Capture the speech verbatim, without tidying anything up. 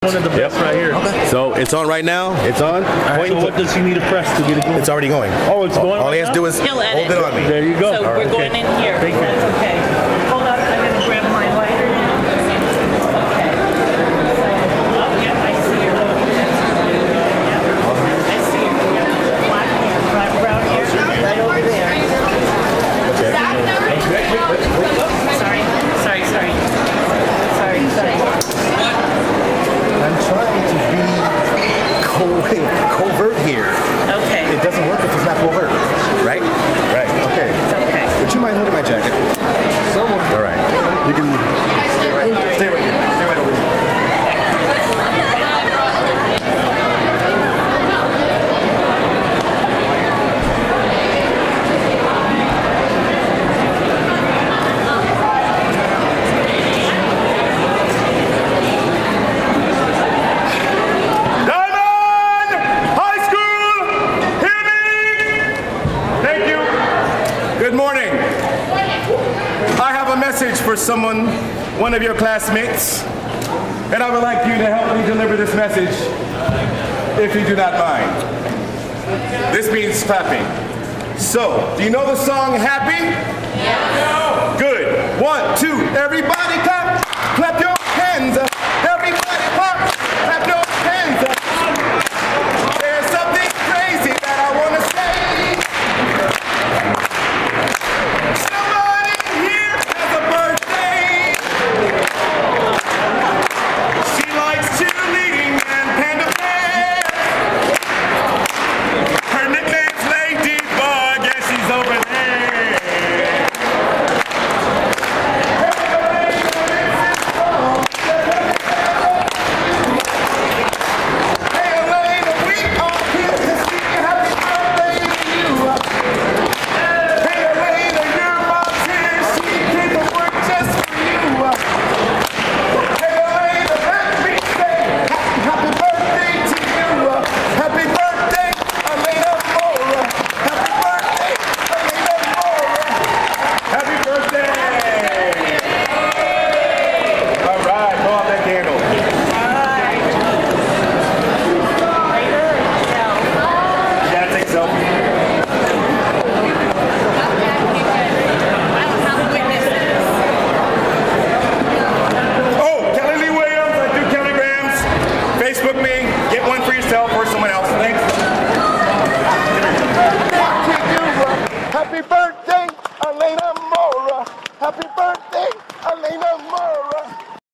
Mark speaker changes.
Speaker 1: One of the best right here.
Speaker 2: Okay. So it's on right now. It's on.
Speaker 1: Right, so what does he need to press to get it going?
Speaker 2: It's already going.
Speaker 1: Oh, it's going.
Speaker 2: All
Speaker 1: right
Speaker 2: he has to do is
Speaker 3: He'll
Speaker 2: hold
Speaker 3: edit.
Speaker 2: it on me.
Speaker 1: There you go.
Speaker 3: So we're
Speaker 1: right.
Speaker 3: going
Speaker 1: okay.
Speaker 3: in here.
Speaker 1: Thank you.
Speaker 3: That's okay. Hold up. I'm going to grab my lighter. Okay. Oh, yeah, I see your little I see your black hair, black brown hair, right over there.
Speaker 2: Okay.
Speaker 3: Sorry, sorry, sorry. Sorry, sorry.
Speaker 2: I'm trying to be co- covert here.
Speaker 3: Okay.
Speaker 2: It doesn't work if it's not covert. Right? Right. Okay.
Speaker 3: It's okay.
Speaker 2: Would you mind holding my jacket? Someone. All right. You can stay right here. Stay right here. Stay right over here.
Speaker 4: Dimond High School, hear me? Thank you. Good morning. I have a message for someone, one of your classmates, and I would like you to help me deliver this message, if you do not mind. This means clapping. So, do you know the song Happy? Yes. Good. One, two, everybody clap. Clap your